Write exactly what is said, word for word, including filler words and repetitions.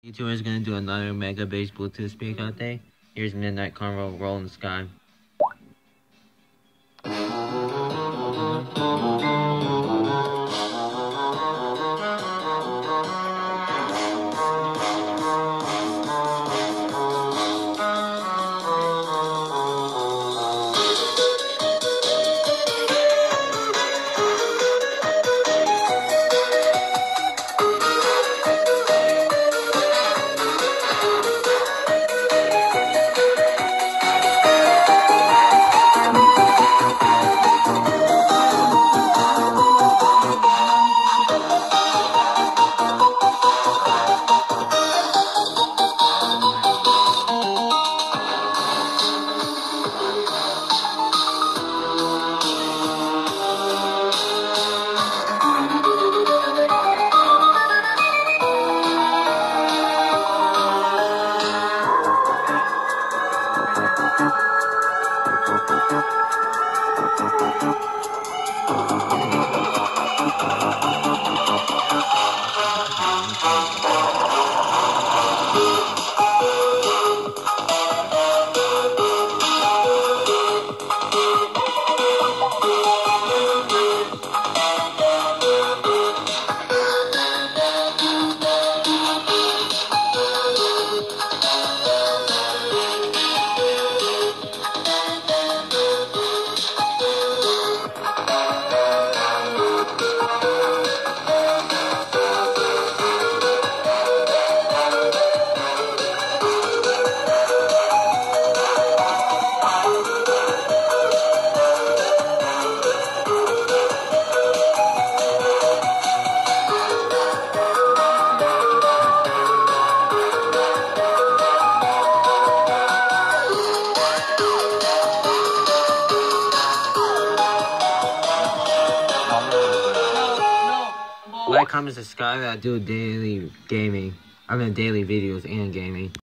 YouTuber is gonna do another mega bass Bluetooth speaker update. Here's Midnight Carnival Roll in the Sky. Like, comment, subscribe. I do daily gaming. I mean, daily videos and gaming.